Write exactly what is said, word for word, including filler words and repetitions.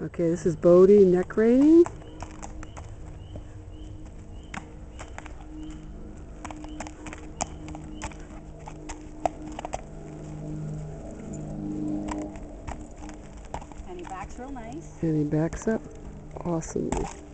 Okay, this is Bodie neck reining. And he backs real nice. And he backs up awesomely.